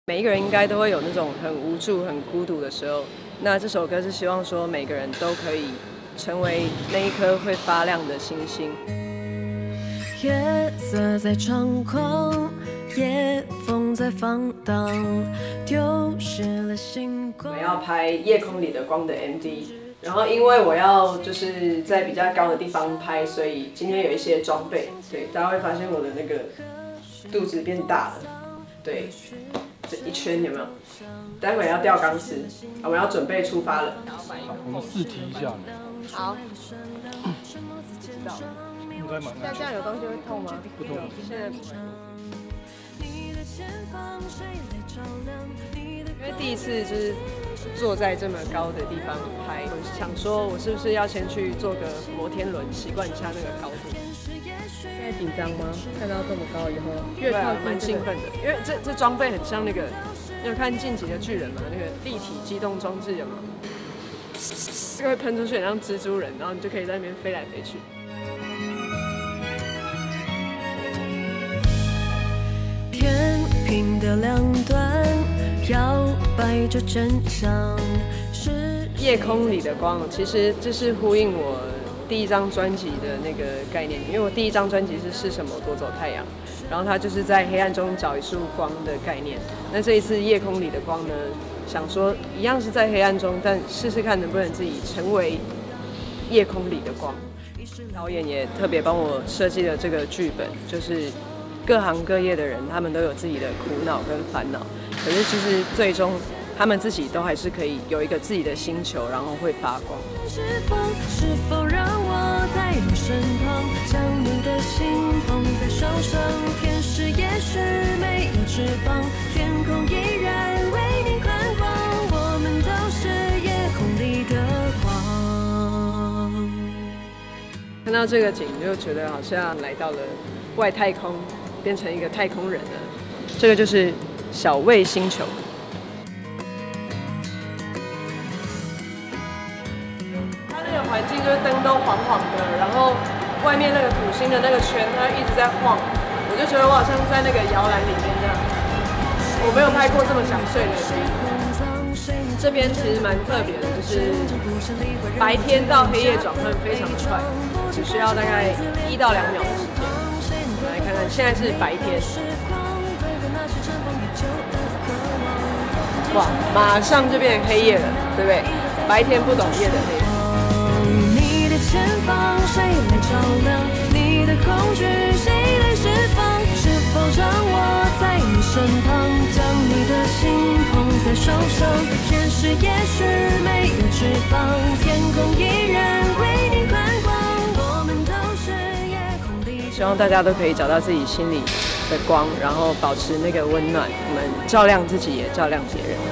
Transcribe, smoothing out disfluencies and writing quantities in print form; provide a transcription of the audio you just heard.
每一个人应该都会有那种很无助、很孤独的时候。那这首歌是希望说，每个人都可以成为那一颗会发亮的星星。 夜色在猖狂，夜风在放荡，丢失了星光。 我们要拍《夜空里的光》的 MV， 然后因为我要就是在比较高的地方拍，所以今天有一些装备。对，大家会发现我的那个肚子变大了。对。这一圈有没有？待会要吊钢丝，我们要准备出发了。 我们试题一下。 好。知道。 应该蛮。 那这样有东西会痛吗？ 不痛。 现在不会。因为第一次就是坐在这么高的地方拍，我想说我是不是要先去坐个摩天轮，习惯一下那个高度。 现在紧张吗？看到这么高以后， 越靠蛮兴奋的，因为这装备很像那个，你有看《进击的巨人》吗？那个立体机动装置有吗？这个会喷出去，很像蜘蛛人，然后你就可以在那边飞来飞去。 天平的两端摇摆着真相。 夜空里的光，其实这是呼应我第一张专辑的那个概念，因为我第一张专辑是什么夺走太阳，然后它就是在黑暗中找一束光的概念。那这一次夜空里的光呢，想说一样是在黑暗中，但试试看能不能自己成为夜空里的光。导演也特别帮我设计了这个剧本，就是各行各业的人，他们都有自己的苦恼跟烦恼，可是其实最终他们自己都还是可以有一个自己的星球，然后会发光。 是否让我在你身旁，将你的心捧在手上？天使也许没有翅膀，天空依然为你宽广。我们都是夜空里的光。 看到这个景，就觉得好像来到了外太空，变成一个太空人了。这个就是小卫星球。环境就是灯都黄黄的，然后外面那个土星的那个圈，它一直在晃，我就觉得我好像在那个摇篮里面这样。我没有拍过这么想睡的地方。这边其实蛮特别的，就是白天到黑夜转换非常的快，只需要大概1到2秒的时间。我们来看看，现在是白天，哇，马上就变成黑夜了，对不对？白天不懂夜的黑。 前方谁来照亮？你的恐惧谁来释放？是否让我在你身旁，将你的心捧在手上？天使也许没有翅膀，天空依然为你宽广。我们都是夜空里。 希望大家都可以找到自己心里的光，然后保持那个温暖。我们照亮自己，也照亮别人。